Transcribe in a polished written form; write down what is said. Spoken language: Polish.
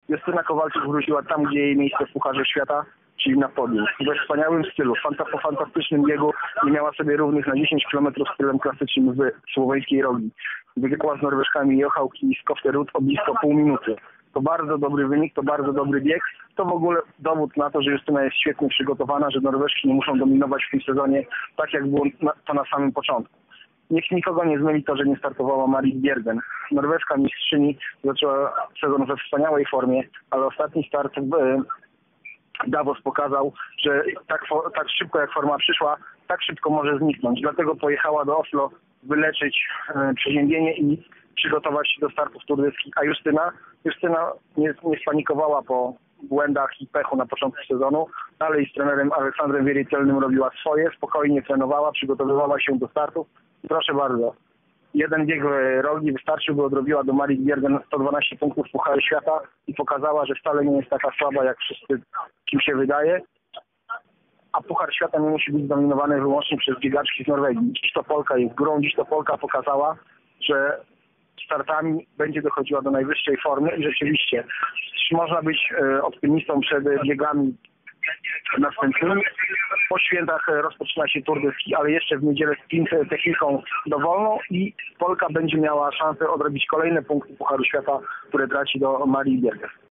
Justyna Kowalczyk wróciła tam, gdzie jej miejsce w Pucharze Świata, czyli na podium. We wspaniałym stylu, po fantastycznym biegu, nie miała sobie równych na 10 km stylem klasycznym w słoweńskiej rogi. Wygrała z Norweżkami Jochałki i Skofterud o blisko pół minuty. To bardzo dobry wynik, to bardzo dobry bieg. To w ogóle dowód na to, że Justyna jest świetnie przygotowana, że Norweżki nie muszą dominować w tym sezonie tak, jak było to na samym początku. Niech nikogo nie zmyli to, że nie startowała Marit Bjergen. Norweżka mistrzyni zaczęła sezon we wspaniałej formie, ale ostatni start w Davos pokazał, że tak szybko jak forma przyszła, tak szybko może zniknąć. Dlatego pojechała do Oslo wyleczyć przeziębienie i przygotować się do startów turystycznych. A Justyna nie spanikowała po błędach i pechu na początku sezonu. Dalej z trenerem Aleksandrem Wieritelnym robiła swoje, spokojnie trenowała, przygotowywała się do startów. Proszę bardzo. Jeden bieg rogi wystarczył, by odrobiła do Marit Bjergen 112 punktów w Pucharze Świata i pokazała, że wcale nie jest taka słaba, jak wszyscy kim się wydaje. A Puchar Świata nie musi być zdominowany wyłącznie przez biegaczki z Norwegii. Dziś to Polka jest grą, dziś to Polka pokazała, że startami będzie dochodziła do najwyższej formy i rzeczywiście można być optymistą przed biegami następnymi. Po świętach rozpoczyna się Tour de Ski, ale jeszcze w niedzielę sprint techniką dowolną i Polka będzie miała szansę odrobić kolejne punkty Pucharu Świata, które traci do Marii Bjergen.